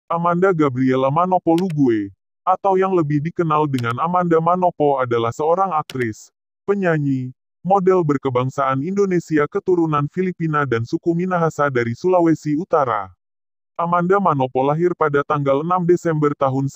Amanda Gabriela Manopo Lugue, atau yang lebih dikenal dengan Amanda Manopo adalah seorang aktris, penyanyi, model berkebangsaan Indonesia keturunan Filipina dan suku Minahasa dari Sulawesi Utara. Amanda Manopo lahir pada tanggal 6 Desember tahun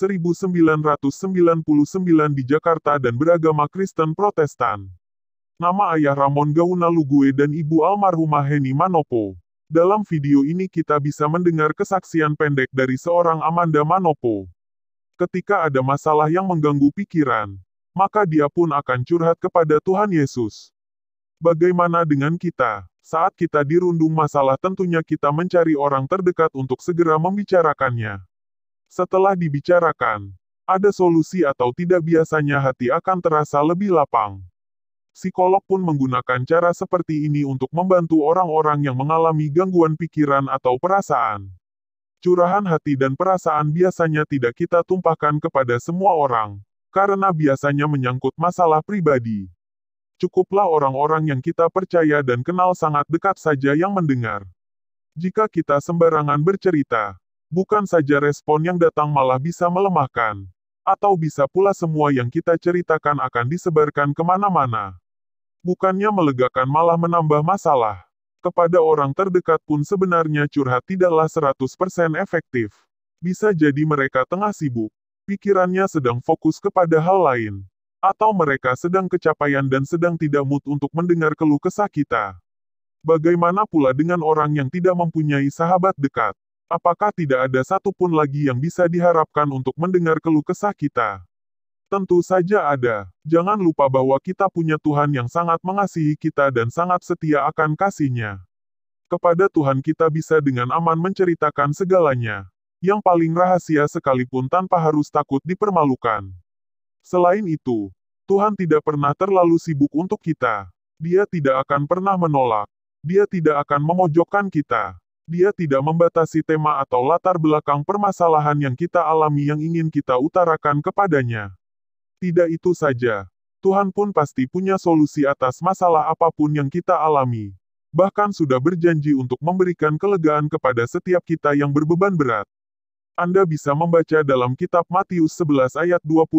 1999 di Jakarta dan beragama Kristen Protestan. Nama ayah Ramon Gauna Lugue dan ibu almarhumah Heni Manopo. Dalam video ini kita bisa mendengar kesaksian pendek dari seorang Amanda Manopo. Ketika ada masalah yang mengganggu pikiran, maka dia pun akan curhat kepada Tuhan Yesus. Bagaimana dengan kita? Saat kita dirundung masalah tentunya kita mencari orang terdekat untuk segera membicarakannya. Setelah dibicarakan, ada solusi atau tidak biasanya hati akan terasa lebih lapang. Psikolog pun menggunakan cara seperti ini untuk membantu orang-orang yang mengalami gangguan pikiran atau perasaan. Curahan hati dan perasaan biasanya tidak kita tumpahkan kepada semua orang, karena biasanya menyangkut masalah pribadi. Cukuplah orang-orang yang kita percaya dan kenal sangat dekat saja yang mendengar. Jika kita sembarangan bercerita, bukan saja respon yang datang malah bisa melemahkan, atau bisa pula semua yang kita ceritakan akan disebarkan kemana-mana. Bukannya melegakan malah menambah masalah. Kepada orang terdekat pun sebenarnya curhat tidaklah 100% efektif. Bisa jadi mereka tengah sibuk, pikirannya sedang fokus kepada hal lain. Atau mereka sedang kecapean dan sedang tidak mood untuk mendengar keluh kesah kita. Bagaimana pula dengan orang yang tidak mempunyai sahabat dekat? Apakah tidak ada satupun lagi yang bisa diharapkan untuk mendengar keluh kesah kita? Tentu saja ada. Jangan lupa bahwa kita punya Tuhan yang sangat mengasihi kita dan sangat setia akan kasih-Nya. Kepada Tuhan kita bisa dengan aman menceritakan segalanya. Yang paling rahasia sekalipun tanpa harus takut dipermalukan. Selain itu, Tuhan tidak pernah terlalu sibuk untuk kita. Dia tidak akan pernah menolak. Dia tidak akan memojokkan kita. Dia tidak membatasi tema atau latar belakang permasalahan yang kita alami yang ingin kita utarakan kepadanya. Tidak itu saja, Tuhan pun pasti punya solusi atas masalah apapun yang kita alami. Bahkan sudah berjanji untuk memberikan kelegaan kepada setiap kita yang berbeban berat. Anda bisa membaca dalam kitab Matius 11 ayat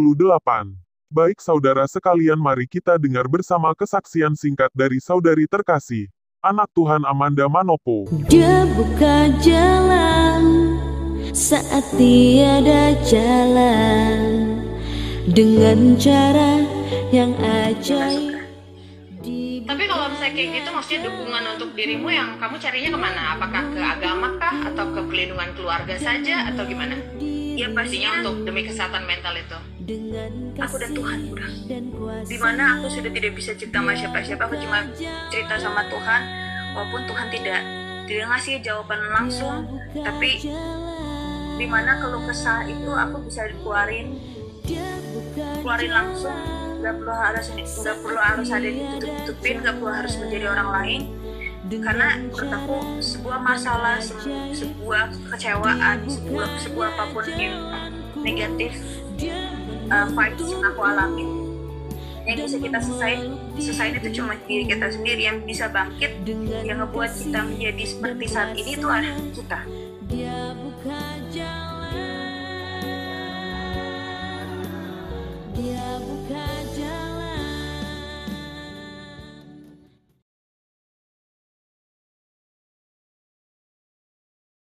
28. Baik saudara sekalian, mari kita dengar bersama kesaksian singkat dari saudari terkasih, anak Tuhan Amanda Manopo. Dia buka jalan saat tiada jalan, dengan cara yang ajaib. Tapi kalau misalnya kayak gitu, maksudnya dukungan untuk dirimu yang kamu carinya kemana? Apakah ke agama kah? Atau ke pelindungan keluarga saja? Atau gimana? Ya pastinya untuk demi kesehatan mental itu. aku dan Tuhan udah. Dimana aku sudah tidak bisa cerita sama siapa-siapa, aku cuma cerita sama Tuhan. Walaupun Tuhan tidak ngasih jawaban langsung, tapi dimana keluh kesah itu aku bisa keluarin langsung. Gak perlu harus ada ditutup-tutupin, gak perlu harus menjadi orang lain. Karena menurut aku sebuah masalah, sebuah kecewaan, sebuah apapun yang negatif, vibes yang aku alami, yang bisa kita selesaiin itu cuma diri kita sendiri. Yang bisa bangkit, yang ngebuat kita menjadi seperti saat ini itu adalah kita.